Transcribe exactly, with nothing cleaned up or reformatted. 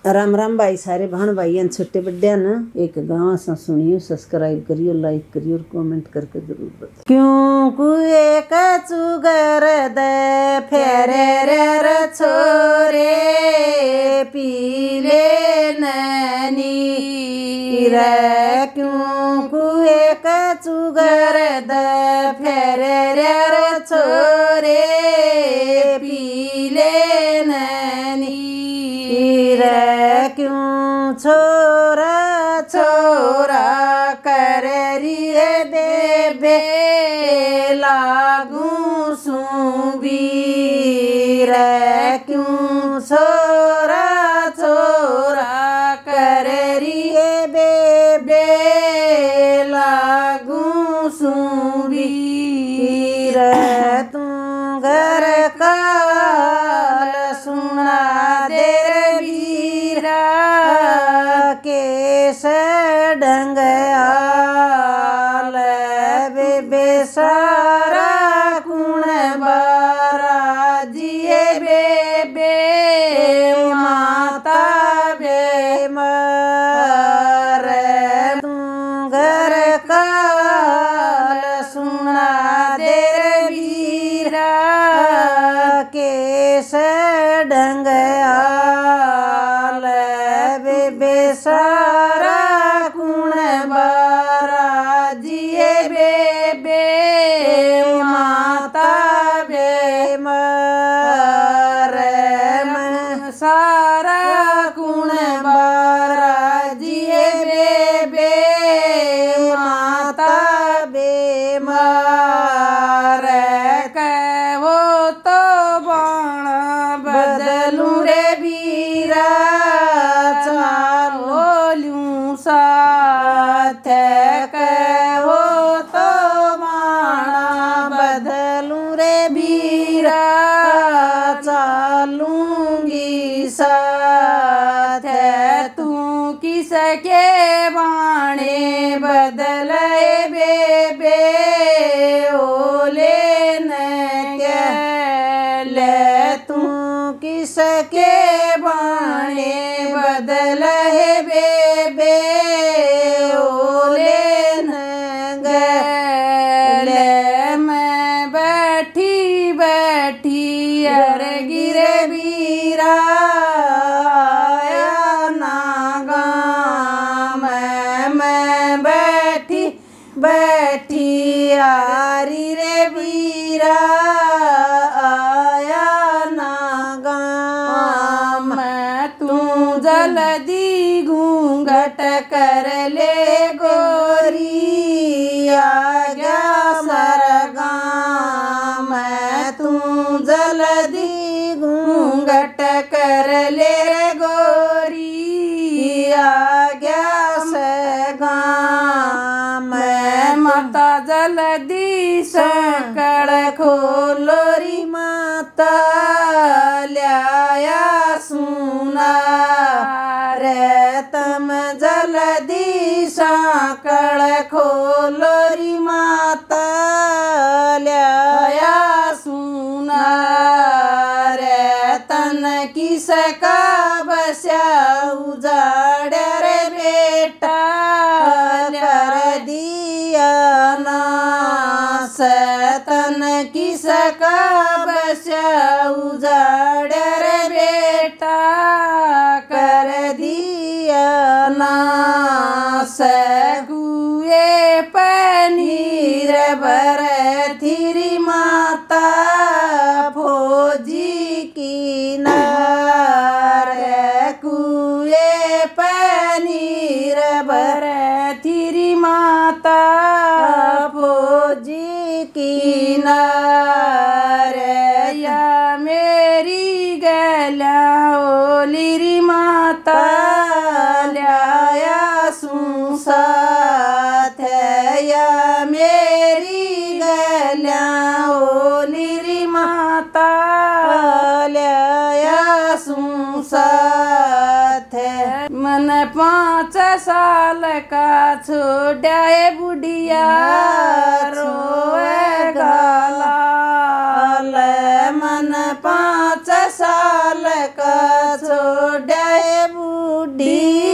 राम राम भाई सारे भाण भाई छोटे बड्डे न एक गाँव सा सुनियो सब्सक्राइब करियो लाइक करियो और कमेंट करके जरूर बताओ। क्यों कुए कचुगर दे फेरे रे छोरे पीले ननी रे क्यों कुए कचुगर दे फेरे रे छोरे पीले ननी रे क्यों छोरा छोरा कर रिए बेबे लागू सूबी रे क्यों छोरा छोरा कर रिए बेबे लागू सूबी रे तू घर का सुना दे केस ढंग आल बेबे सारा कुण बारा जिए बेबे माता बे मर तू घर काल सुना दे वीरा केस ढंग आल बेबे सारा कुण बारा जिए बेबे माता बे मर सारा कुण बारा जिए बेबे माता बे मर कहो तो बाण बदलू रे वीरा साथ कहो तो माना बदलू रे बीरा चालूंगी साथ तू किसके बाणे बदले बेबे ओले न के ले तू किसके बाणे बदले बेबे ओले न गले मैं बैठी बैठी अर गिरे बीरा आया ना गाम मैं बैठी बैठी आरी रे बीरा आया ना गाम तू जल्दी घूंघट कर ले गोरी आ गया सरगाम तू जल्दी घूंघट कर ले गोरी आ गया सरगाम माता जल्दी सकड़ खोलोरी माता लाया सुना रे तम जल्दी साकड़ खोलोरी माता लाया सुना रे तन किसका बस्या उजाड़ रे बेटा कर दिया नास तन किसका बस्या उजाड़ रे बेटा कर दिया नास गुए पनीर भर थिरी माता फौजी की नार कुए पनीर भर थिरी माता फौजी की नार या मेरी गला ओलिरी माता लाया सू साथ या मेरी गला ओलिरी माता लाया सू साथ मन पाँच साल का छोड़ा बुढ़िया रोए गाला मन पाँच साल का छोड़ा बुड्ढी